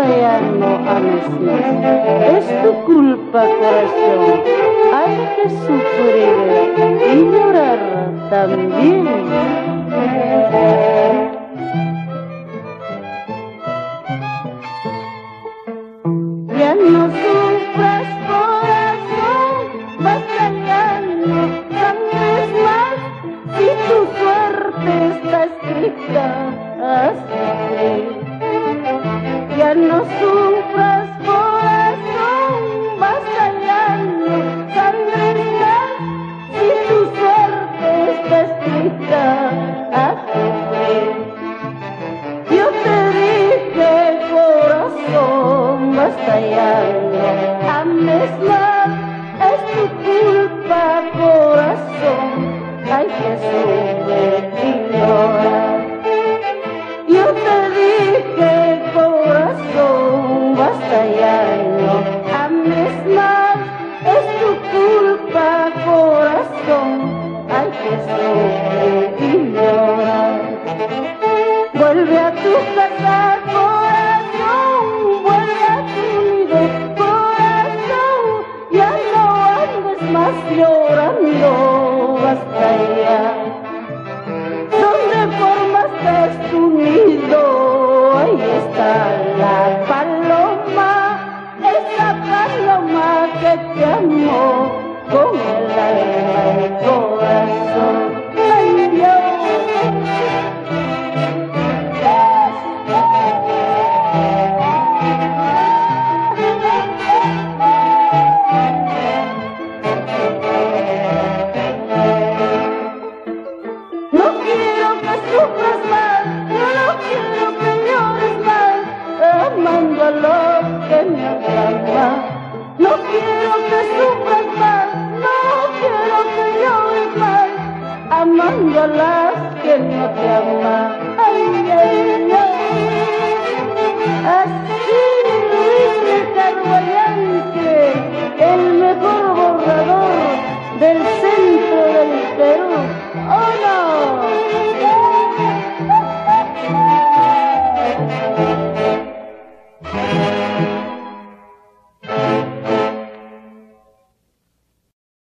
ya no ames más. Es tu culpa, corazón. Hay que sufrir y llorar también. Ya no sufras, corazón, basta ya no sangres más. Si tu suerte está escrita así. Ya no sufras, corazón, basta ya no sangres más. Si tu suerte está escrita así. Yo te dije, corazón, basta ya no ames más. Es tu culpa, corazón, hay que sufrir y llorar. Yo te dije, corazón, basta ya no ames más. Es tu culpa, corazón, hay que sufrir y llorar. Vuelve a tu casa, corazón, vuelve a tu nido, corazón. Ya no andes más llorando, basta ya. Donde formaste tu nido, ahí está la paloma, esa paloma que te amó con el alma y el corazón. Ay, Dios. No quiero que sufras más, yo no quiero que llores más, amando a los que me aman. No quiero que sufras más, no quiero que llores más, amando a las que no te aman.